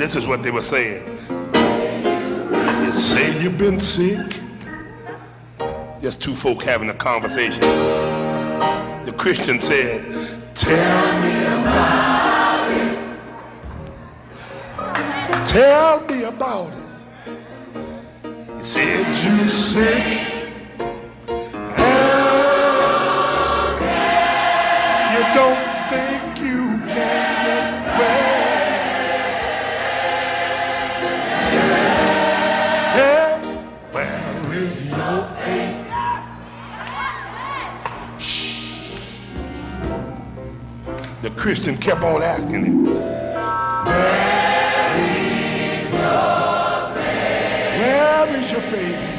This is what they were saying. You say you've been sick. Just two folk having a conversation. The Christian said, tell me about it. Tell me about it. He said, you sick. You don't think you can get well. Yeah. Well, with your faith. The Christian kept on asking him, where is your faith? Where is your faith?